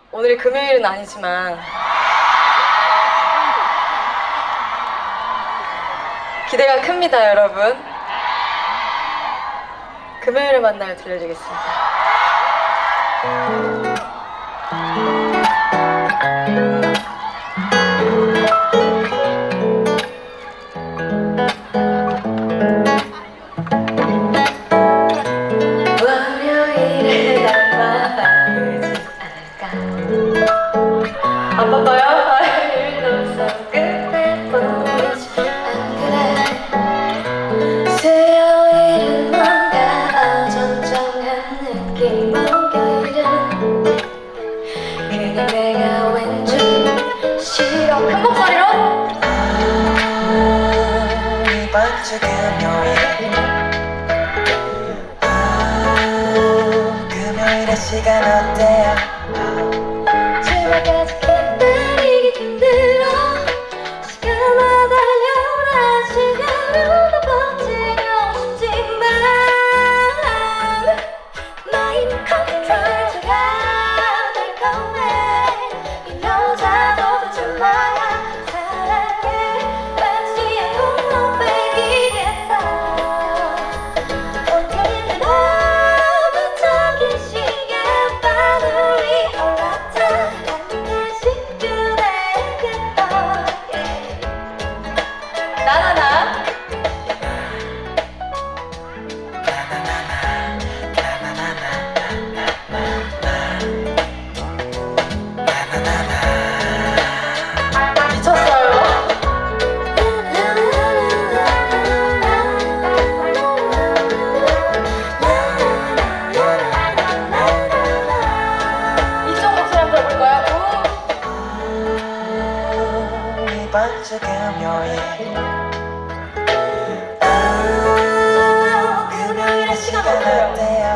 오늘이 금요일은 아니지만 기대가 큽니다, 여러분. 금요일에 만나요 들려드리겠습니다. 월요일에 날 바꾸지 않을까. 안 바꿔요? 화요일도 서 끝내 보이지 않그래. 수요일은 뭔가 어정쩡한 느낌. 목요일은 그냥 내가 왠지 싫어. 큰 목소리로 이번 주 금요일 금요일에 시간 어때요? 주말까지 기다리기 힘들어. 시간만 달려라. 시간으로 다 버티고 싶지만 마인 컨트롤가 달콤해. 이 여자도 대체 뭐야. 사랑해 왠지 아무도 빼기겠어. 온종일 너무 적인 시계 바늘이 올라타. 한가씩 그래겠다. 나나나 미쳤어요. 이쪽 목소리 한번 들어볼까요? 이번 주 금요일 금요일에 시간 어때요?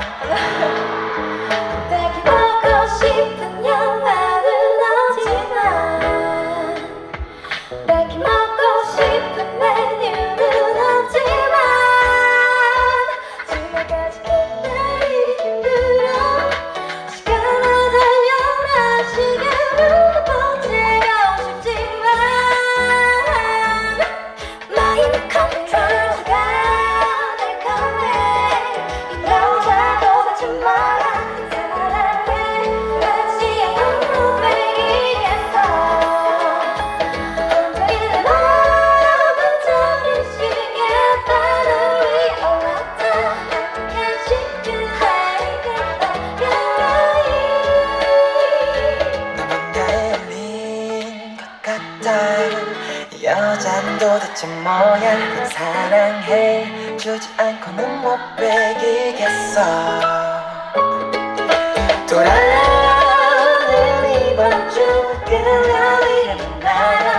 딱히 보고 싶은 영화는 없지만 딱히 먹고 싶은 메뉴는 없지만 주말까지 기다리기 힘들어. 시간을 달려라. 시간으로 버티고 싶지만 마인 컨트롤가 달콤해. 이 여자도 대체 뭐야. 사랑해 왠지 아무도 빼기겠어. 온종일 너무 적인 시계 바늘이 올라타. 한가씩 그래겠다. 누군가에 울린 것 같아. 이 여자는 도대체 뭐야. 사랑해 주지 않고는 못 빼기겠어. 돌아오는 이번 주 금요일에 만나요.